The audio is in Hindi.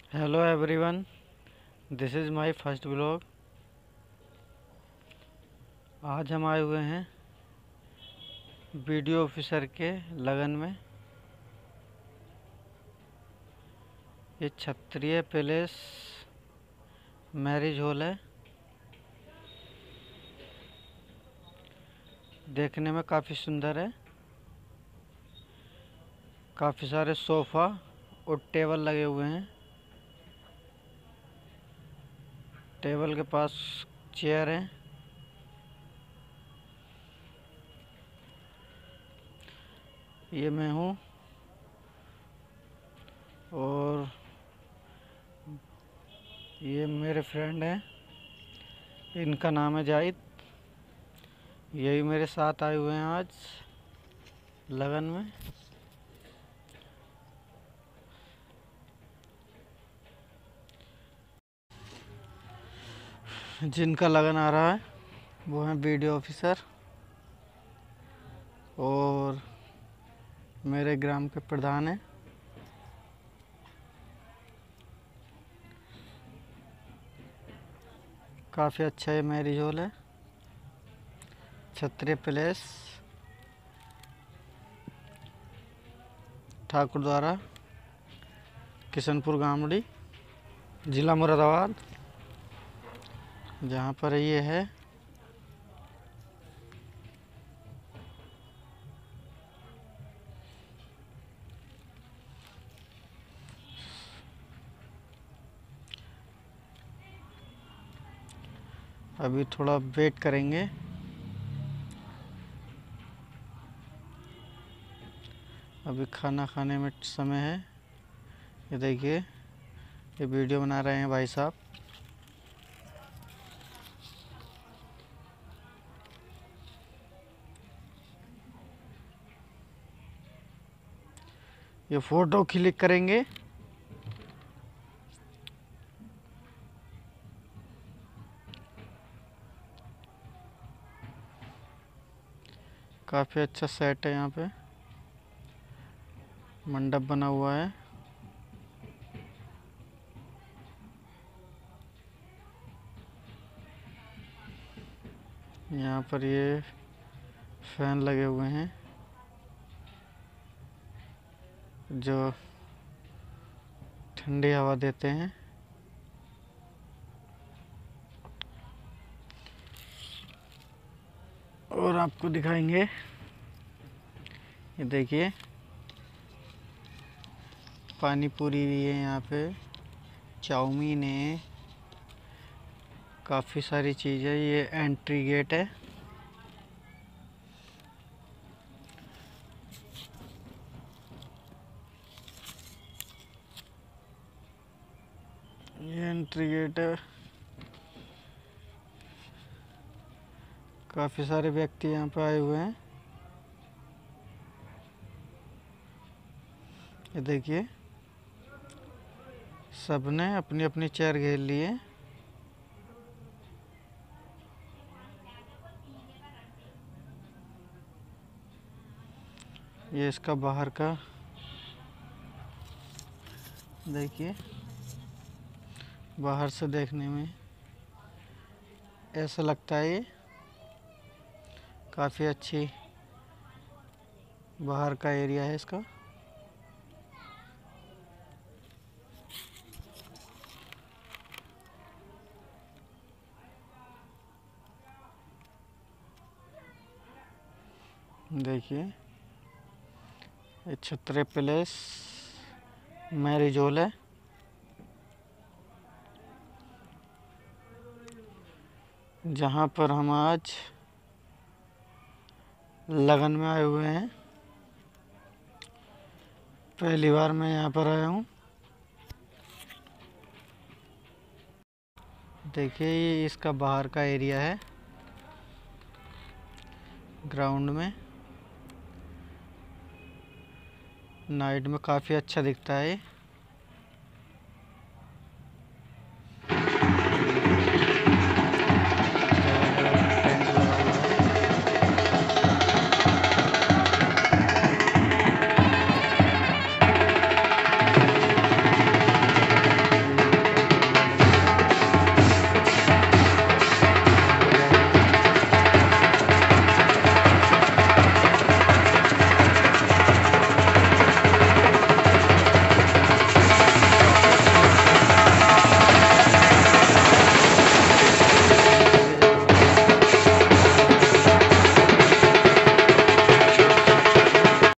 Hello everyone, this is my first blog. आज हम आए हुए हैं वीडियो ऑफिसर के लगन में। ये क्षत्रिय पैलेस मैरिज हॉल है। देखने में काफ़ी सुंदर है। काफ़ी सारे सोफ़ा और टेबल लगे हुए हैं। टेबल के पास चेयर है। ये मैं हूँ और ये मेरे फ्रेंड हैं। इनका नाम है जाहिद। यही मेरे साथ आए हुए हैं आज लगन में। जिनका लगन आ रहा है वो हैं वीडियो ऑफिसर और मेरे ग्राम के प्रधान हैं। काफ़ी अच्छा ये मैरिज हॉल है। क्षत्रिय पैलेस, ठाकुर द्वारा, किशनपुर गामड़ी, जिला मुरादाबाद, जहाँ पर ये है। अभी थोड़ा वेट करेंगे। अभी खाना खाने में समय है। ये देखिए, ये वीडियो बना रहे हैं भाई साहब। ये फोटो क्लिक करेंगे। काफ़ी अच्छा सेट है। यहाँ पे मंडप बना हुआ है। यहाँ पर ये फैन लगे हुए हैं जो ठंडी हवा देते हैं। और आपको दिखाएंगे, ये देखिए पानी पूरी भी है यहाँ पे, चाउमीन है, काफ़ी सारी चीज़ें। ये एंट्री गेट है। ये एंट्री गेट है। काफ़ी सारे व्यक्ति यहाँ पे आए हुए हैं। ये देखिए, सबने अपनी अपनी चेयर घेर ली है। ये इसका बाहर का देखिए, बाहर से देखने में ऐसा लगता है ये काफ़ी अच्छी बाहर का एरिया है इसका। देखिए, ये क्षत्रिय पैलेस मैरिज हॉल है। जहाँ पर हम आज लगन में आए हुए हैं। पहली बार मैं यहाँ पर आया हूँ। देखिए, ये इसका बाहर का एरिया है ग्राउंड में। नाइट में काफ़ी अच्छा दिखता है।